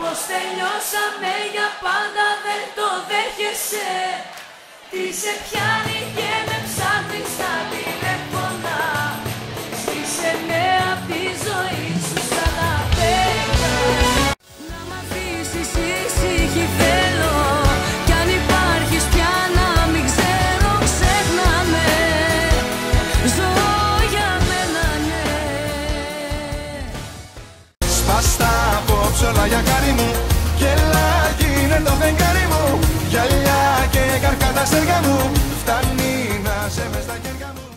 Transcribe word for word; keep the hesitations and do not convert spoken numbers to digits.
πως τελειώσαμε για πάντα δεν το δέχεσαι. Τι σε πιάνει και με ψάχνεις στα τηλέφωνα. Σβήσε με απ' τη ζωή σου σαν απέκα. Να μ' αφήσεις ήσυχη θέλω. Κι αν υπάρχεις πια να μην ξέρω ξέχναμε. Ζω για μένα ναι. Σπάστα απόψε όλα για χάρη μου. Γελά γίνε το φεγγάρι μου. Γυαλιά και καρκά τα αστέρια μου. Φτάνει να σε μες στα χέρια μου.